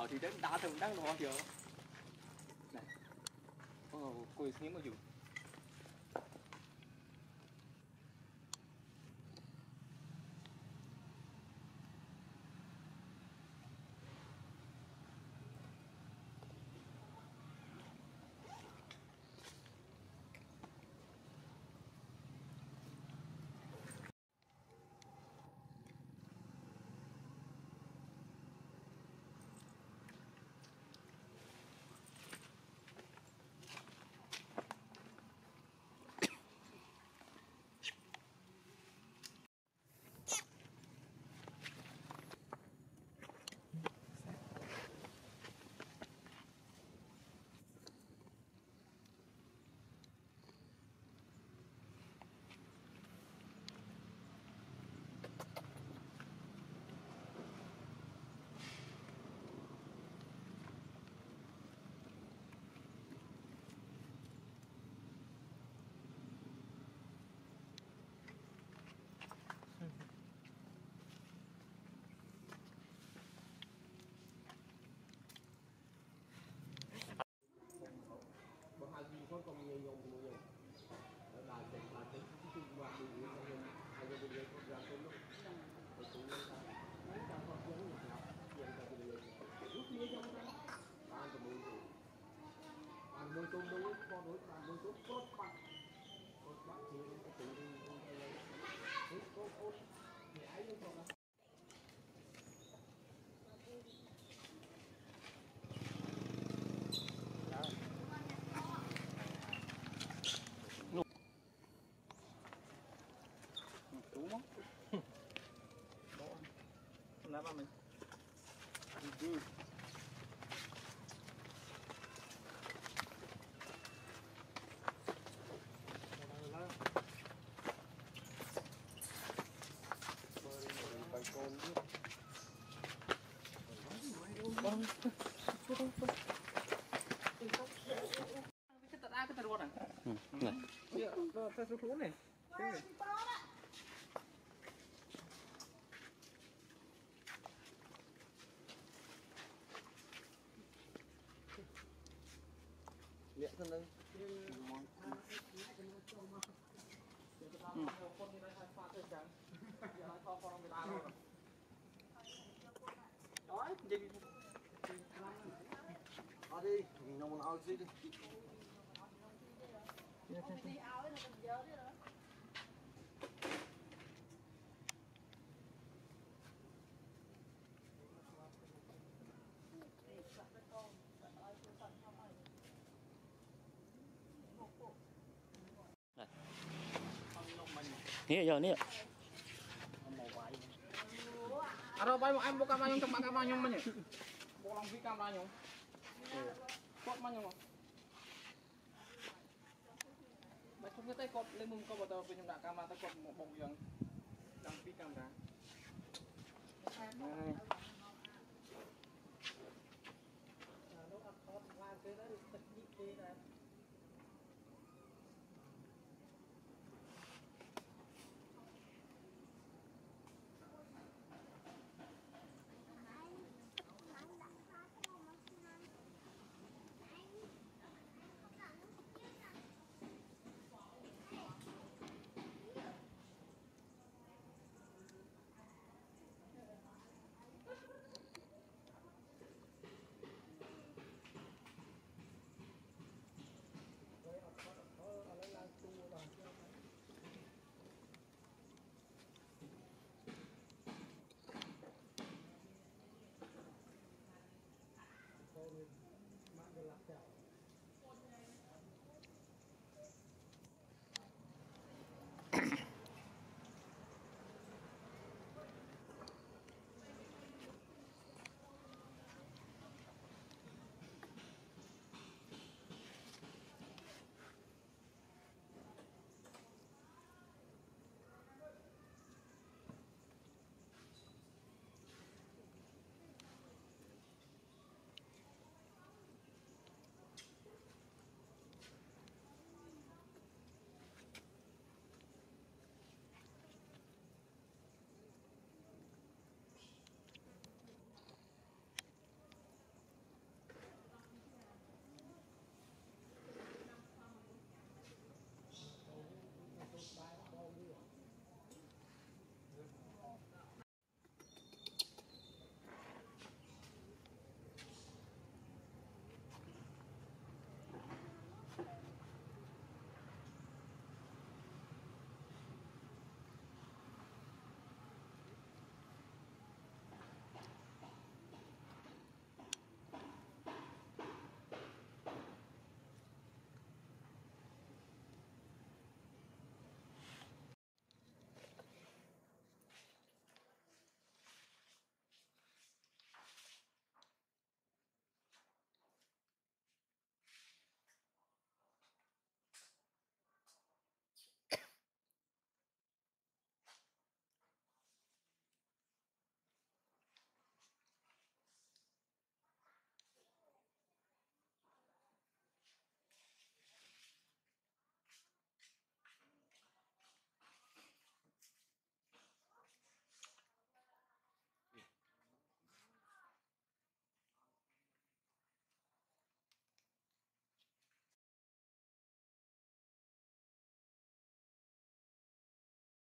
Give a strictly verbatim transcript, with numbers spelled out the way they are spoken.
thì đến đá thường đang nó chưa này ồ coi xem mà dù con còn nhiều nhiều nhiều là để là tính chung và đủ nhiều nhiều hay là nhiều con ra con lúc thì cũng lên ra mấy cái con giống như nào hiện tại thì lúc kia trong đó bạn của mình thì bạn nuôi tôm nuôi con đối bạn nuôi tôm tốt bạn tốt bạn thì cái tự đi lấy hết tốt tốt thì ấy luôn rồi kenapa men? Ừ. Này. Iya, saya suruh nih. Lihat kan đây. Đói gì? Ở đi, mình nấu món gì đi. Đi áo ấy là cần nhớ đi đó. Nè giờ nè. Aro bay một em buka manyung cuma kamera nyung manya. Bolang vi kamera nyung. Kot manyung. Baik chúng ta kot lên mum ko bata pe nyung dak kamera ta kot một bông yang đang vi kamera. Này. Nó ăn kot qua cái đó được nhị kia này.